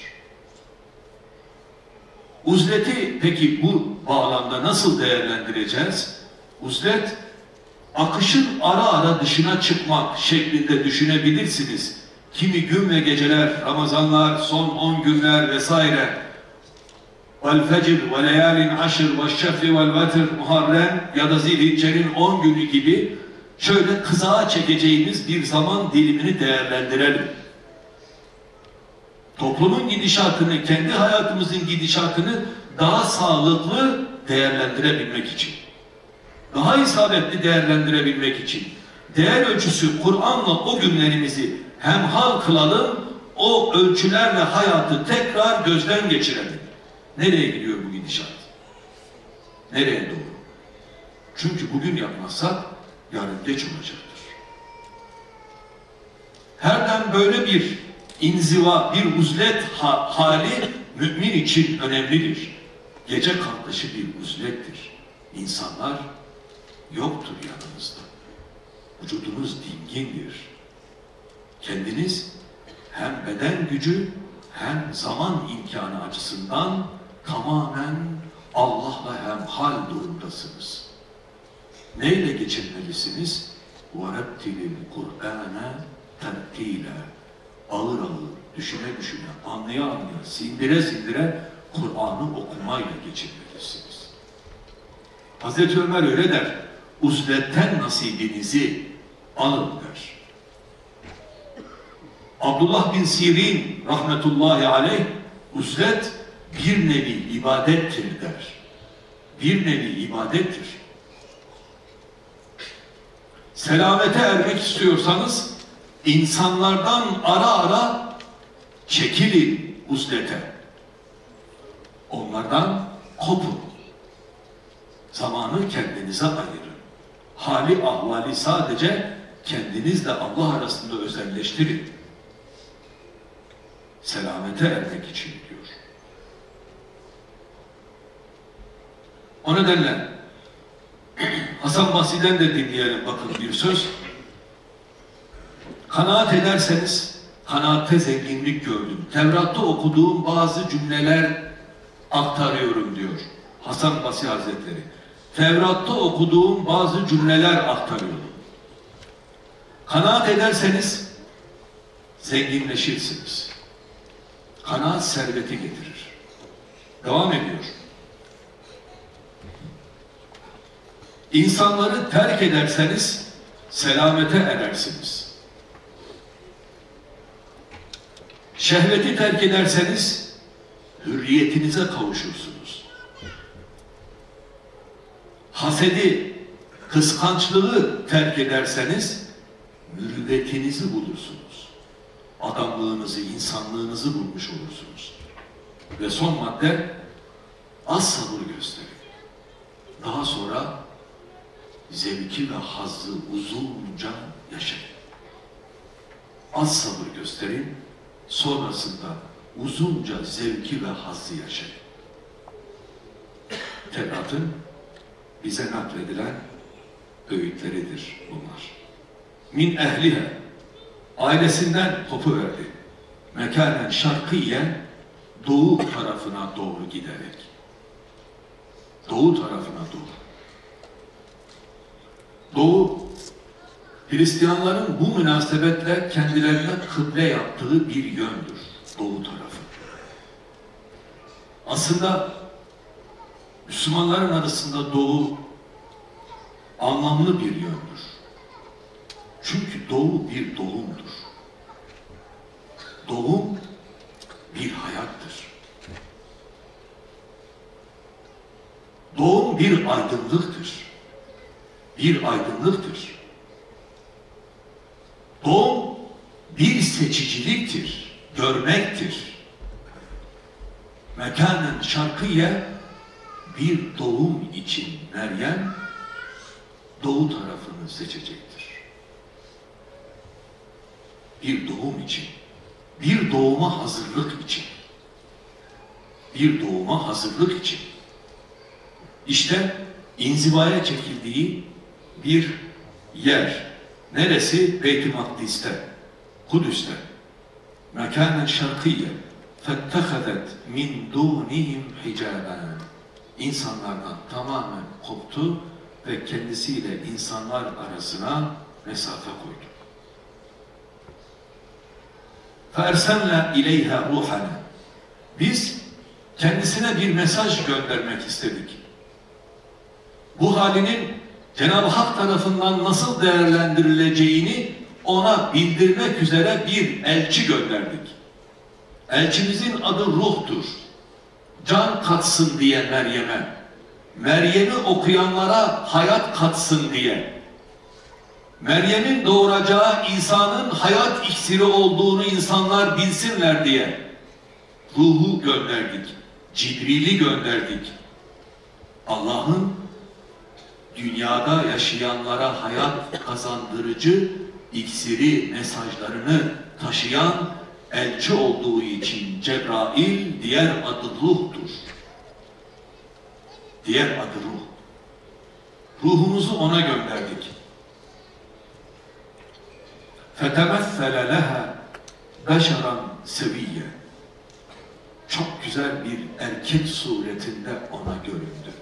Uzleti peki bu bağlamda nasıl değerlendireceğiz? Uzlet, akışın ara ara dışına çıkmak şeklinde düşünebilirsiniz. Kimi gün ve geceler, Ramazanlar, son on günler vesaire, vel fecr ve leyalin aşır ve şefi vel vetr, Muharrem ya da Zilhicce'nin on günü gibi şöyle kızağa çekeceğimiz bir zaman dilimini değerlendirelim. Toplumun gidişatını, kendi hayatımızın gidişatını daha sağlıklı değerlendirebilmek için, daha isabetli değerlendirebilmek için değer ölçüsü Kur'an'la o günlerimizi hemhal kılalım, o ölçülerle hayatı tekrar gözden geçirelim. Nereye gidiyor bu gidişat? Nereye doğru? Çünkü bugün yapmazsak yarın geç olacaktır. Herden böyle bir inziva, bir uzlet ha hali mümin için önemlidir. Gece kalkışı bir uzlettir. İnsanlar yoktur yanınızda. Vücudunuz dingindir. Kendiniz hem beden gücü hem zaman imkanı açısından tamamen Allah'la hemhal durumdasınız. Neyle geçirmelisiniz? وَرَبْتِلِ الْقُرْآنَ تَرْتِيلًا. Ağır ağır, düşüne düşüne, anlaya anlaya, sindire sindire Kur'an'ı okumayla geçirmelisiniz. Hazreti Ömer öyle der. uzletten nasibinizi alın der. Abdullah bin Sirin rahmetullahi aleyh, uzlet bir nevi ibadettir der. Bir nevi ibadettir. Selamete ermek istiyorsanız insanlardan ara ara çekilin uzlete. Onlardan kopun. Zamanı kendinize ayırın. Hali ahvali sadece kendinizle Allah arasında özelleştirin. Selamete ermek için diyor. O nedenle Hasan Basri'den de dinleyelim bakın bir söz. Kanaat ederseniz kanaatte zenginlik gördüm. Tevrat'ta okuduğum bazı cümleler aktarıyorum diyor Hasan Basri Hazretleri. Tevrat'ta okuduğum bazı cümleler aktarıyorum. Kanaat ederseniz zenginleşirsiniz. Kanaat serveti getirir. Devam ediyor. İnsanları terk ederseniz selamete erersiniz. Şehveti terk ederseniz hürriyetinize kavuşursunuz. Hasedi, kıskançlığı terk ederseniz mürüvvetinizi bulursunuz. Adamlığınızı, insanlığınızı bulmuş olursunuz. Ve son madde, az sabır gösterin. Daha sonra zevki ve hazzı uzunca yaşayın. Az sabır gösterin, sonrasında uzunca zevki ve hazzı yaşayın. Tevrat'ın bize nakledilen öğütleridir bunlar. Min ehlihe, ailesinden kopuverdi. Mekanen şarkıyen, doğu tarafına doğru giderek. Doğu tarafına doğru. Doğu, Hristiyanların bu münasebetle kendilerine kıble yaptığı bir yöndür. Doğu tarafı. Aslında Müslümanların arasında doğu anlamlı bir yöndür. Çünkü doğu bir doğumdur. Doğum bir hayattır. Doğum bir aydınlıktır. Bir aydınlıktır. Doğum bir seçiciliktir, görmektir. Mekanen şarkıye bir doğum için Meryem doğu tarafını seçecektir. Bir doğum için, bir doğuma hazırlık için, bir doğuma hazırlık için. İşte inzivaya çekildiği bir yer. Neresi? Beyt-i Makdis'te, Kudüs'te. Mekânen şarkıyye fettehadet min dûnihim hicâben. İnsanlardan tamamen koptu ve kendisiyle insanlar arasına mesafe koydu. فَاَرْسَلْنَا اِلَيْهَا رُوحَنَا. Biz kendisine bir mesaj göndermek istedik. Bu halinin Cenab-ı Hak tarafından nasıl değerlendirileceğini ona bildirmek üzere bir elçi gönderdik. Elçimizin adı Ruh'tur. Can katsın diye Meryem'e, Meryem'i okuyanlara hayat katsın diye, Meryem'in doğuracağı İsa'nın hayat iksiri olduğunu insanlar bilsinler diye Ruh'u gönderdik, Cibril'i gönderdik. Allah'ın dünyada yaşayanlara hayat kazandırıcı iksiri, mesajlarını taşıyan elçi olduğu için Cebrail, diğer adı Ruh'tur. Diğer adı Ruh. Ruhumuzu ona gönderdik. فَتَمَثَّلَ لَهَا بَشَرًا سَوِيًّا. Çok güzel bir erkek suretinde ona göründü.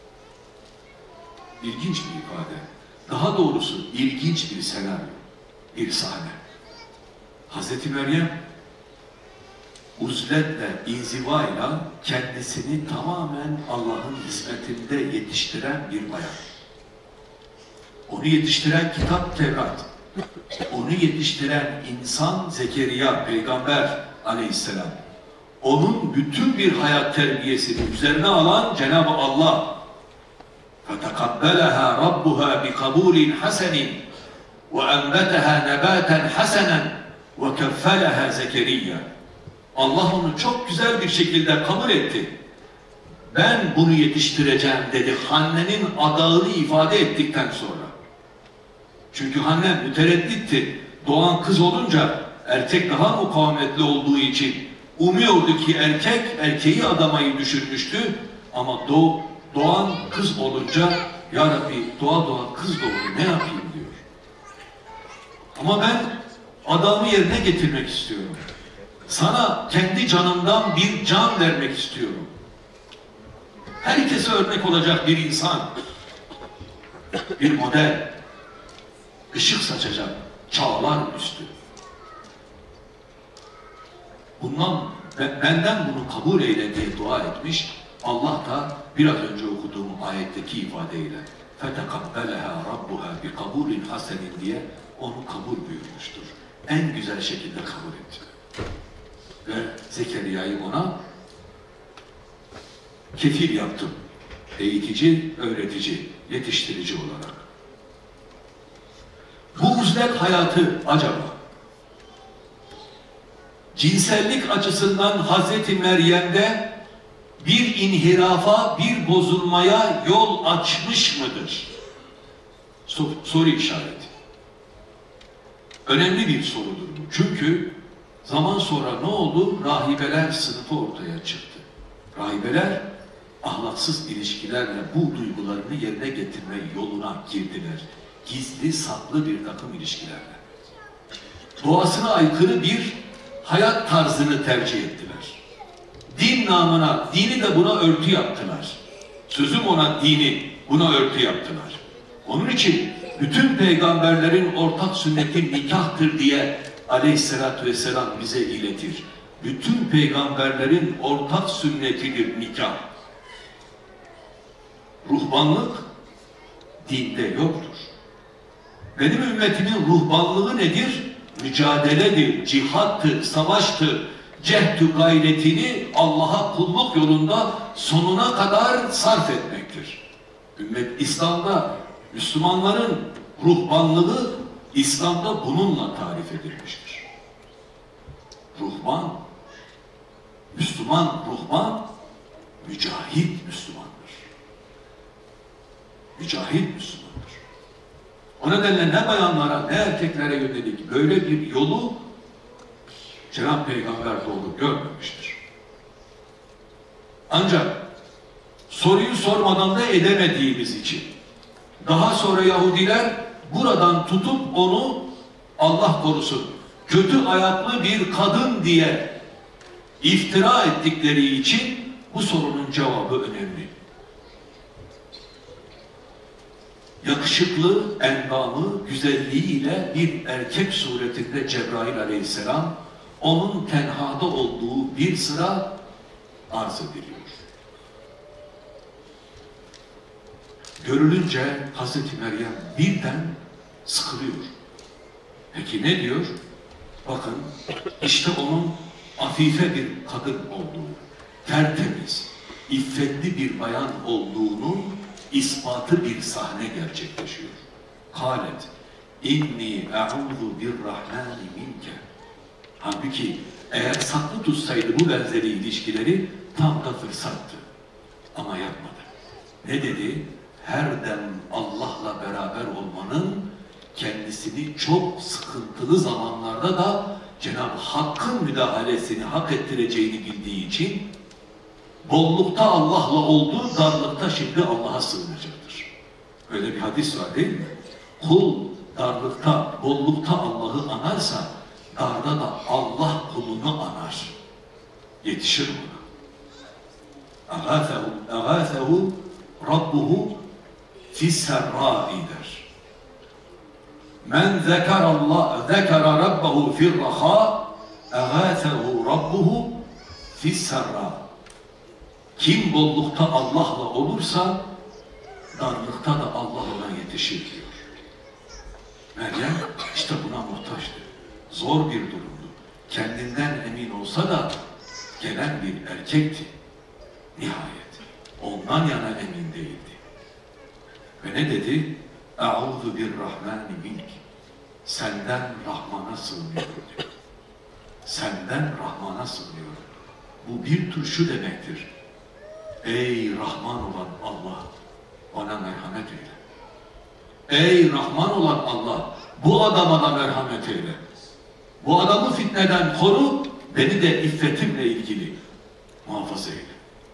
İlginç bir ifade. Daha doğrusu ilginç bir senaryo, bir sahne. Hazreti Meryem uzletle, inzivayla kendisini tamamen Allah'ın hizmetinde yetiştiren bir bayan. Onu yetiştiren kitap Tevrat. Onu yetiştiren insan Zekeriya peygamber aleyhisselam. Onun bütün bir hayat terbiyesini üzerine alan Cenab-ı Allah. فَتَقَبَّلَهَا رَبُّهَا بِقَبُولٍ حَسَنٍ وَاَنْبَتَهَا نَبَاتًا حَسَنًا وَكَفَّلَهَا Zekeriya. Allah onu çok güzel bir şekilde kabul etti. Ben bunu yetiştireceğim dedi. Hanne'nin adağını ifade ettikten sonra. Çünkü Hanne müteredditti. Doğan kız olunca erkek daha mukavemetli olduğu için umuyordu ki erkek erkeği adamayı düşünmüştü. Ama doğ, doğan kız olunca ya Rabbi doğa doğa kız doğdu ne yapayım diyor. Ama ben adamı yerine getirmek istiyorum. Sana kendi canımdan bir can vermek istiyorum. Herkese örnek olacak bir insan. Bir model. Işık saçacak. Çağlar üstü. Bundan, benden bunu kabul eyle diye dua etmiş. Allah da biraz önce okuduğum ayetteki ifadeyle فَتَقَبَّلَهَا رَبُّهَا بِقَبُولٍ حَسَنٍ diye onu kabul buyurmuştur. En güzel şekilde kabul etti. Ve Zekeriya'yı ona kefil yaptım. Eğitici, öğretici, yetiştirici olarak. Bu uzlet hayatı acaba cinsellik açısından Hazreti Meryem'de bir inhirafa, bir bozulmaya yol açmış mıdır? Sor, soru işareti. Önemli bir sorudur bu. Çünkü zaman sonra ne oldu? Rahibeler sınıfı ortaya çıktı. Rahibeler ahlaksız ilişkilerle bu duygularını yerine getirme yoluna girdiler. Gizli, saklı bir takım ilişkilerle. Doğasına aykırı bir hayat tarzını tercih ettiler. Din namına, dini de buna örtü yaptılar. Sözüm ona dini, buna örtü yaptılar. Onun için bütün peygamberlerin ortak sünneti nikahtır diye Aleyhisselatü Vesselam bize iletir. Bütün peygamberlerin ortak sünnetidir nikah. Ruhbanlık dinde yoktur. Benim ümmetimin ruhbanlığı nedir? Mücadeledir, cihattır, savaştır. Cehdü gayretini Allah'a kulluk yolunda sonuna kadar sarf etmektir. Ümmet İslam'da Müslümanların ruhbanlığı İslam'da bununla tarif edilmiştir. Ruhban, Müslüman ruhban, mücahit Müslümandır. Mücahit Müslümandır. O nedenle ne bayanlara ne erkeklere yönelik böyle bir yolu Cenab-ı Peygamber doğru görmemiştir. Ancak soruyu sormadan da edemediğimiz için daha sonra Yahudiler buradan tutup onu Allah korusun kötü ayaklı bir kadın diye iftira ettikleri için bu sorunun cevabı önemli. Yakışıklı, endamı, güzelliğiyle bir erkek suretinde Cebrail aleyhisselam onun tenhada olduğu bir sıra arz ediliyor. Görülünce Hazreti Meryem birden sıkılıyor. Peki ne diyor? Bakın işte onun afife bir kadın olduğu, tertemiz, iffetli bir bayan olduğunun ispatı bir sahne gerçekleşiyor. Kâlet inni e'udhu birrahmani minke. Halbuki eğer saklı tutsaydı bu benzeri ilişkileri tam da fırsattı. Ama yapmadı. Ne dedi? Her dem Allah'la beraber olmanın kendisini çok sıkıntılı zamanlarda da Cenab-ı Hakk'ın müdahalesini hak ettireceğini bildiği için bollukta Allah'la oldu, darlıkta şimdi Allah'a sığınacaktır. Öyle bir hadis var değil mi? Kul darlıkta, bollukta Allah'ı anarsa darda da Allah kulunu anar. Yetişir buna. Agâfehu, agâfehu Rabbuhu fisserrâi der. Men zekerallah, zekera Rabbahu firrahâ agâfehu Rabbuhu fisserrâ. Kim bollukta Allah'la olursa darlıkta da Allah ona yetişir diyor. Meryem işte buna muhtaçtı. Zor bir durumdu. Kendinden emin olsa da gelen bir erkekti. Nihayet. Ondan yana emin değildi. Ve ne dedi? Eûzu birrahmani mink. Senden Rahman'a sığınıyorum diyor. Senden Rahman'a sığınıyorum. Bu bir tür şu demektir. Ey Rahman olan Allah, bana merhamet eyle. Ey Rahman olan Allah, bu adama da merhamet eyle. Bu adamı fitneden koru, beni de iffetimle ilgili muhafaza eyle.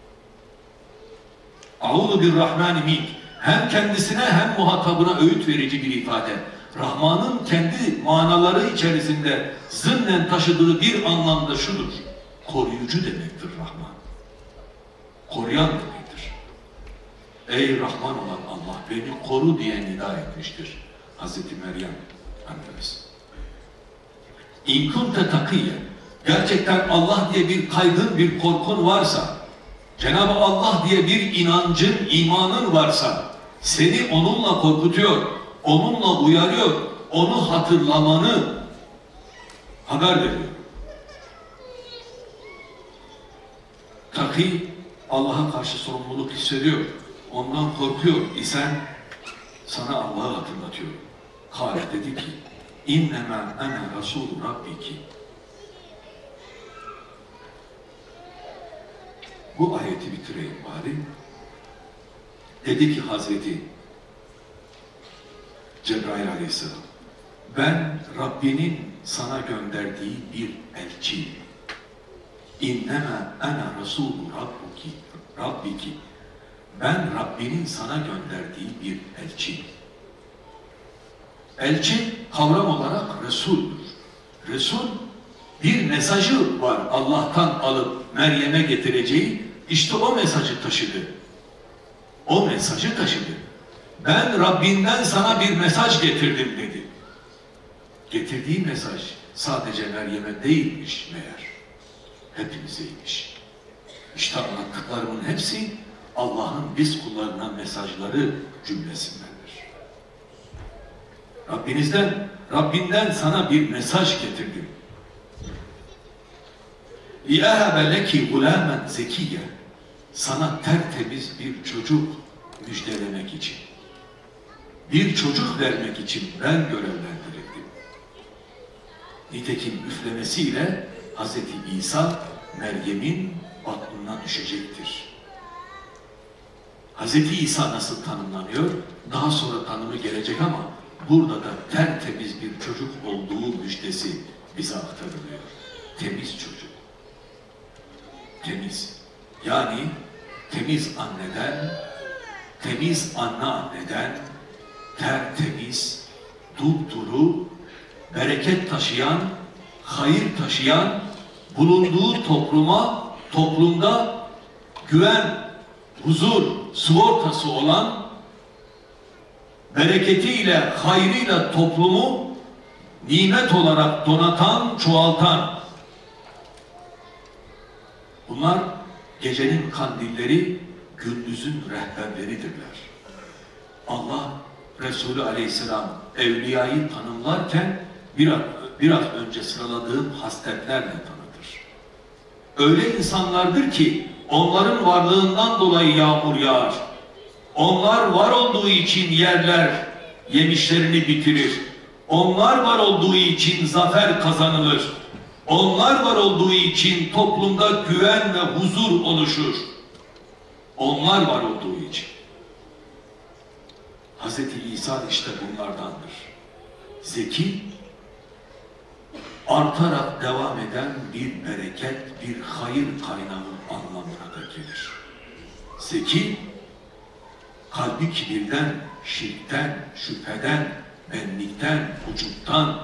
Eûzu birrahmani mink. Hem kendisine hem muhatabına öğüt verici bir ifade. Rahman'ın kendi manaları içerisinde zımnen taşıdığı bir anlamda şudur. Koruyucu demektir Rahman. Koruyan demektir. Ey Rahman olan Allah beni koru diye nida etmiştir Hazreti Meryem annemiz. İn kunte takiyye. Gerçekten Allah diye bir kaygın, bir korkun varsa, Cenab-ı Allah diye bir inancın, imanın varsa, seni onunla korkutuyor, onunla uyarıyor, onu hatırlamanı haber veriyor. Taki, Allah'a karşı sorumluluk hissediyor, ondan korkuyor isen sana Allah'ı hatırlatıyor. Kâle dedi ki, İnnemâ ene rasûlü rabbiki. Bu ayeti bitireyim bari. Dedi ki Hazreti Cebrail Aleyhisselam, ben Rabbinin sana gönderdiği bir elçiyim. İnnemâ ene rasûlü rabbiki, rabbiki. Ben Rabbinin sana gönderdiği bir elçiyim. Elçi kavram olarak Resul'dür. Resul bir mesajı var Allah'tan alıp Meryem'e getireceği, işte o mesajı taşıdı. O mesajı taşıdı. Ben Rabbinden sana bir mesaj getirdim dedi. Getirdiği mesaj sadece Meryem'e değilmiş meğer. Hepimizeymiş. İşte anlattıklarımın hepsi Allah'ın biz kullarına mesajları cümlesindendir. Rabbinizden, Rabbinden sana bir mesaj getirdim. İlâhe leki gulâmen zekiyye. Sana tertemiz bir çocuk müjdelemek için, bir çocuk vermek için ben görevlendirildim. Nitekim üflemesiyle Hazreti İsa Meryem'in batnına düşecektir. Hazreti İsa nasıl tanımlanıyor? Daha sonra tanımı gelecek ama burada da tertemiz bir çocuk olduğu müjdesi bize aktarılıyor. Temiz çocuk. Temiz. Yani temiz anneden, temiz anne anneden, tertemiz, dupduru, bereket taşıyan, hayır taşıyan, bulunduğu topluma, toplumda güven, huzur, sigortası olan, bereketiyle, hayrıyla toplumu nimet olarak donatan, çoğaltan, bunlar gecenin kandilleri, gündüzün rehberleridirler. Allah Resulü Aleyhisselam evliyayı tanımlarken biraz, biraz önce sıraladığım hasletlerle tanıtır. Öyle insanlardır ki onların varlığından dolayı yağmur yağar. Onlar var olduğu için yerler yemişlerini bitirir. Onlar var olduğu için zafer kazanılır. Onlar var olduğu için toplumda güven ve huzur oluşur. Onlar var olduğu için. Hazreti İsa işte bunlardandır. Zeki, artarak devam eden bir bereket, bir hayır kaynağı anlamına da gelir. Zeki, kalbi kibirden, şirkten, şüpheden, benlikten, vücuttan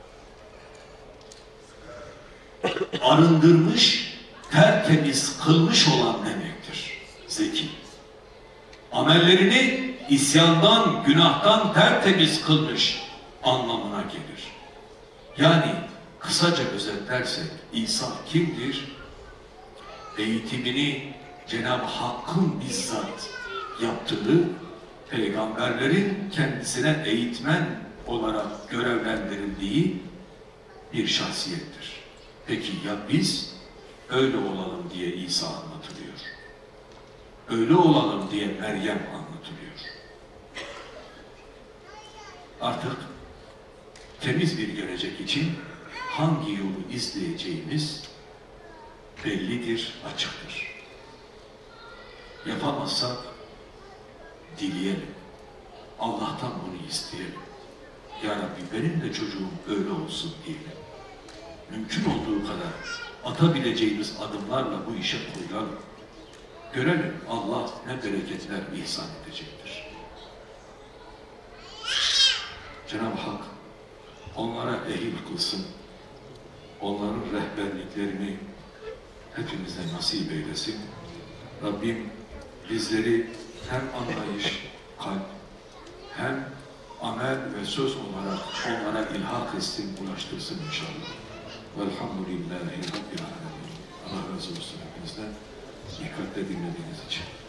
arındırmış, tertemiz kılmış olan demektir. Zeki. Amellerini isyandan, günahtan tertemiz kılmış anlamına gelir. Yani kısaca özetlersek İsa kimdir? Eğitimini Cenab-ı Hakk'ın bizzat yaptığı, peygamberlerin kendisine eğitmen olarak görevlendirildiği bir şahsiyettir. Peki ya biz öyle olalım diye İsa anlatılıyor. Öyle olalım diye Meryem anlatılıyor. Artık temiz bir gelecek için hangi yolu izleyeceğimiz bellidir, açıktır. Yapamazsak dileyelim. Allah'tan bunu isteyelim. Ya Rabbi benim de çocuğum öyle olsun diyelim. Mümkün olduğu kadar atabileceğimiz adımlarla bu işe koyulalım. Görelim Allah ne bereketler ihsan edecektir. Cenab-ı Hak onlara ehil kılsın. Onların rehberliklerini hepimize nasip eylesin. Rabbim bizleri hem anlayış, kalp, hem amel ve söz olarak onlara ilhak etsin, ulaştırsın inşallah. Velhamdülillahi Rabbil alemin. Allah razı olsun hepinizden. Dikkatle dinlediğiniz için.